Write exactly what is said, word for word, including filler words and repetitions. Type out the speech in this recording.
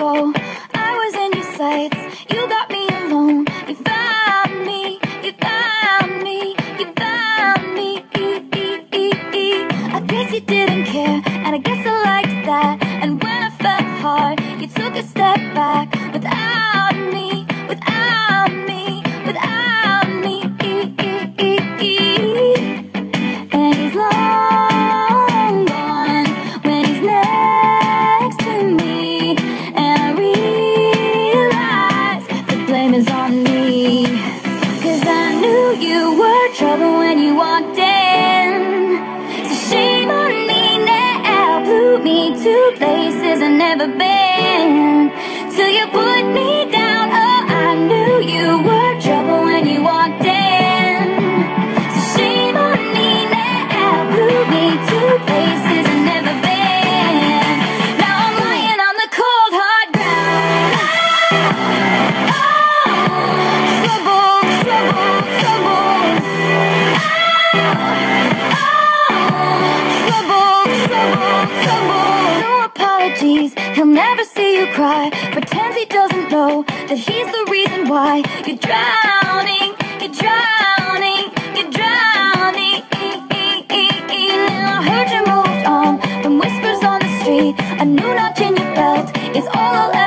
go, I was in your sights. You got me alone. You found me. You found me. You found me. I guess you didn't care, and I guess I liked that. And when I felt hard, you took a step back. Without me, without me, without me. And he's long gone when he's next to me, and I realize the blame is on me. Cause I knew you were trouble when you walked in. So shame on me now, blew me to places I've never been. Till you put me down, oh, I knew you were trouble when you walked in. So shame on me now, blew me to places I've never been. Now I'm lying on the cold hard ground. Oh, trouble, trouble, trouble. No apologies, he'll never see you cry. Pretends he doesn't know that he's the reason why you're drowning, you're drowning, you're drowning. Now I heard you moved on from whispers on the street. A new notch in your belt is all I'll ever